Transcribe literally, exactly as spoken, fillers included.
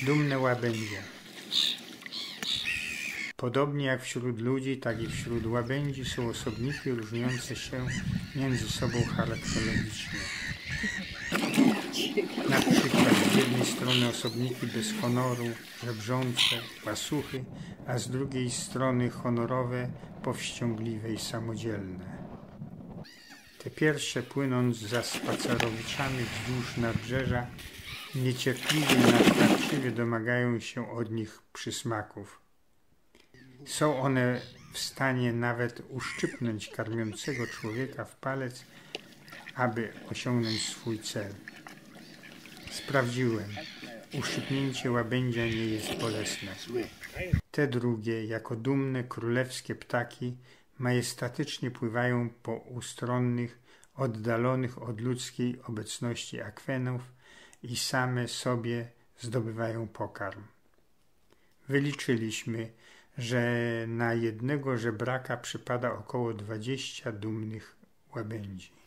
Dumne łabędzie. Podobnie jak wśród ludzi, tak i wśród łabędzi są osobniki różniące się między sobą charakterologicznie. Na przykład z jednej strony osobniki bez honoru, żebrzące, łasuchy, a z drugiej strony honorowe, powściągliwe i samodzielne. Te pierwsze, płynąc za spacerowiczami wzdłuż nabrzeża, niecierpliwie i natarczywie domagają się od nich przysmaków. Są one w stanie nawet uszczypnąć karmiącego człowieka w palec, aby osiągnąć swój cel. Sprawdziłem. Uszczypnięcie łabędzia nie jest bolesne. Te drugie, jako dumne, królewskie ptaki, majestatycznie pływają po ustronnych, oddalonych od ludzkiej obecności akwenów i same sobie zdobywają pokarm. Wyliczyliśmy, że na jednego żebraka przypada około dwadzieścia dumnych łabędzi.